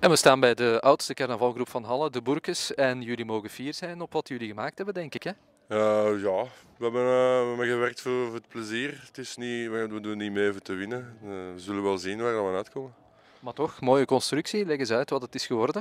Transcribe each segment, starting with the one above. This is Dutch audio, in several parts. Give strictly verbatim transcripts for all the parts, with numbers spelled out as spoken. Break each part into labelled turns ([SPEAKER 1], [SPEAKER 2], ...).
[SPEAKER 1] En we staan bij de oudste carnavalgroep van Halle, de Boerkes. En jullie mogen fier zijn op wat jullie gemaakt hebben, denk ik, hè?
[SPEAKER 2] Uh, ja, we hebben, uh, we hebben gewerkt voor, voor het plezier. Het is niet, we doen niet mee voor te winnen. Uh, we zullen wel zien waar we uitkomen.
[SPEAKER 1] Maar toch, mooie constructie. Leg eens uit wat het is geworden.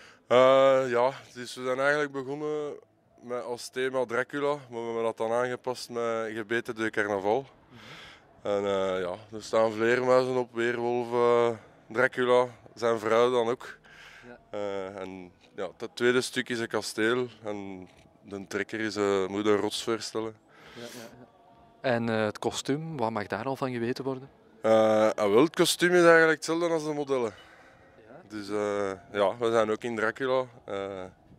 [SPEAKER 2] Uh, ja, dus we zijn eigenlijk begonnen met als thema Dracula, maar we hebben dat dan aangepast met Gebeten de Carnaval. Mm-hmm. En uh, ja, er staan vleermuizen op, weerwolven, Dracula, zijn vrouw dan ook. Ja. Uh, en ja, het tweede stuk is een kasteel en de trekker is, uh, moet een rots voorstellen.
[SPEAKER 1] Ja, ja, ja. En uh, het kostuum, wat mag daar al van geweten worden?
[SPEAKER 2] Uh, ah, wel, het kostuum is eigenlijk hetzelfde als de modellen. Ja? Dus uh, ja, we zijn ook in Dracula. Uh,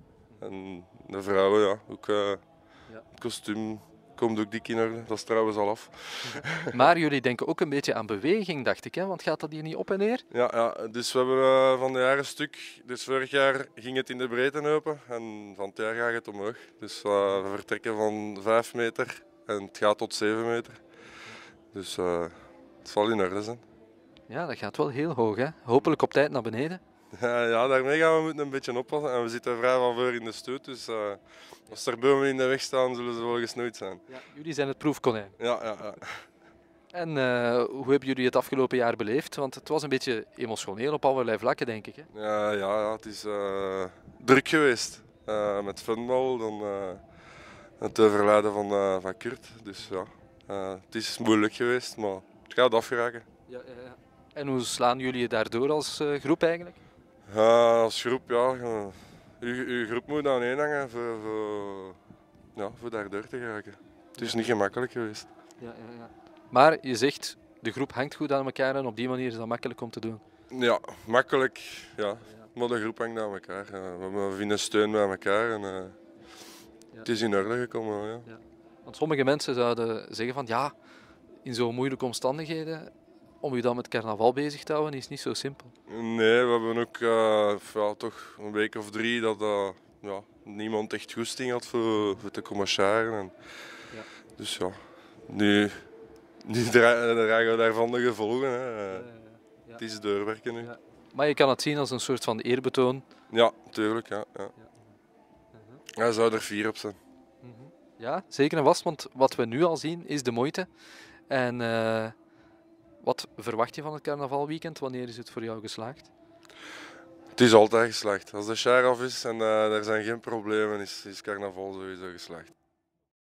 [SPEAKER 2] en de vrouwen, ja, ook uh, ja. Het kostuum komt ook dik in orde, dat is trouwens al af.
[SPEAKER 1] Maar jullie denken ook een beetje aan beweging, dacht ik, hè? Want gaat dat hier niet op en neer?
[SPEAKER 2] Ja, ja, dus we hebben uh, van het jaar een stuk, dus vorig jaar ging het in de breedte open en van het jaar gaat het omhoog. Dus uh, we vertrekken van vijf meter en het gaat tot zeven meter. Dus uh, het zal in orde zijn.
[SPEAKER 1] Ja, dat gaat wel heel hoog, hè? Hopelijk op tijd naar beneden.
[SPEAKER 2] Ja, ja, daarmee gaan we moeten een beetje oppassen. En we zitten vrij van voor in de stoet, dus uh, als er bomen in de weg staan, zullen ze wel gesnoeid zijn.
[SPEAKER 1] Ja, jullie zijn het proefkonijn.
[SPEAKER 2] Ja, ja, ja.
[SPEAKER 1] En uh, hoe hebben jullie het afgelopen jaar beleefd? Want het was een beetje emotioneel op allerlei vlakken, denk ik, hè?
[SPEAKER 2] Ja, ja, ja, het is uh, druk geweest. Uh, met funbal, dan uh, het overlijden van, uh, van Kurt. Dus ja, uh, het is moeilijk geweest, maar het gaat afgeraken. Ja,
[SPEAKER 1] ja, ja. En hoe slaan jullie je daardoor als uh, groep eigenlijk?
[SPEAKER 2] Uh, als groep, ja. Uh, uw, uw groep moet aan één hangen voor, voor, ja, voor daardoor te geraken. Het is niet gemakkelijk geweest. Ja,
[SPEAKER 1] ja, ja. Maar je zegt, de groep hangt goed aan elkaar en op die manier is dat makkelijk om te doen.
[SPEAKER 2] Ja, makkelijk, ja. Maar de groep hangt aan elkaar. We vinden steun bij elkaar en uh, ja. Het is in orde gekomen. Ja.
[SPEAKER 1] Ja. Want sommige mensen zouden zeggen van ja, in zo'n moeilijke omstandigheden, om je dan met carnaval bezig te houden, is niet zo simpel.
[SPEAKER 2] Nee, we hebben ook uh, ja, toch een week of drie dat uh, ja, niemand echt goesting had voor, voor te komen sharen. En, ja. Dus ja, nu, nu dragen we daarvan de gevolgen. Hè. Uh, ja, ja, ja. Het is doorwerken nu. Ja.
[SPEAKER 1] Maar je kan het zien als een soort van eerbetoon.
[SPEAKER 2] Ja, tuurlijk. Ja, ja. Ja. Uh-huh. Hij zou er fier op zijn.
[SPEAKER 1] Uh-huh. Ja, zeker en vast, want wat we nu al zien is de moeite. En uh, wat verwacht je van het carnavalweekend? Wanneer is het voor jou geslaagd?
[SPEAKER 2] Het is altijd geslaagd. Als de share af is en uh, er zijn geen problemen, is, is carnaval sowieso geslaagd.